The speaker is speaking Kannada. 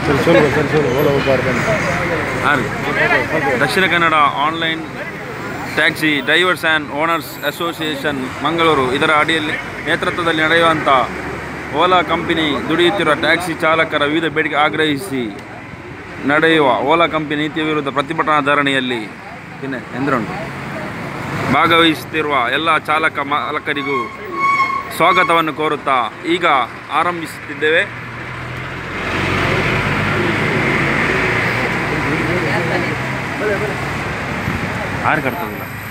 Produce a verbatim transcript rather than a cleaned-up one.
Dakshina Kannada online taxi drivers and owners association Mangaluru ಇದರ ಅಡಿಯಲ್ಲಿ ನೇತೃತ್ವದಲ್ಲಿ ನಡೆಯುವಂಥ ಓಲಾ ಕಂಪನಿ ದುಡಿಯುತ್ತಿರುವ ಟ್ಯಾಕ್ಸಿ ಚಾಲಕರ ವಿವಿಧ ಬೇಡಿಕೆ ಆಗ್ರಹಿಸಿ ನಡೆಯುವ ಓಲಾ ಕಂಪನಿ ನೀತಿಯ ವಿರುದ್ಧ ಪ್ರತಿಭಟನಾ ಧರಣಿಯಲ್ಲಿ ಇನ್ನೇ ಎಂದ್ರುಂಟು ಭಾಗವಹಿಸುತ್ತಿರುವ ಎಲ್ಲ ಚಾಲಕ ಮಾಲಕರಿಗೂ ಸ್ವಾಗತವನ್ನು ಕೋರುತ್ತಾ ಈಗ ಆರಂಭಿಸುತ್ತಿದ್ದೇವೆ. ಆರು ಕರ್ತವ್ಯ